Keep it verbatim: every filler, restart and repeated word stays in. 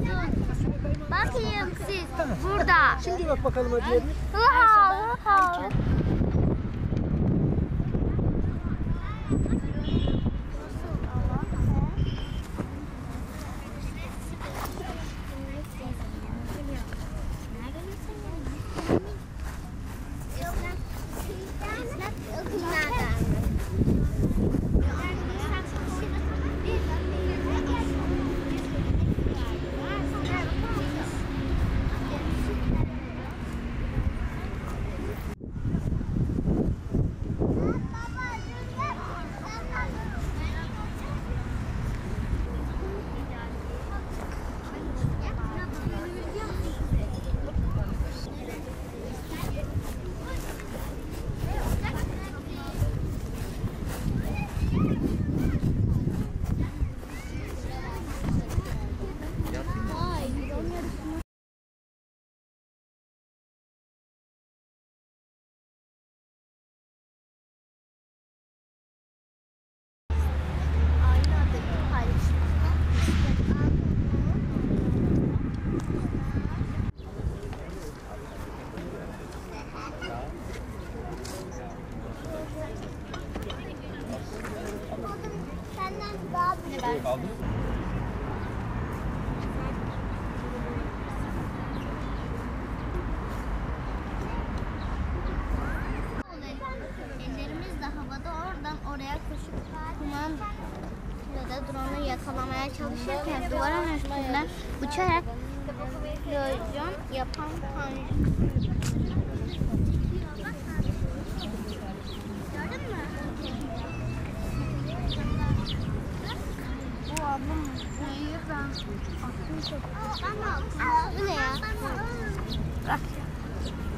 Bakayım siz. Tamam. Burada. Şimdi bak bakalım hadi yerine. Hıha, hıha. Aldım. Ellerimiz de havada, oradan oraya koşup kumandayla da drone'u yakalamaya çalışırken duvarın üstünden uçarak illüzyon yapan tanrı. Gördün mü? Bu ablam büyüyor, ben aklım çok. Bu ne ya? Bırak.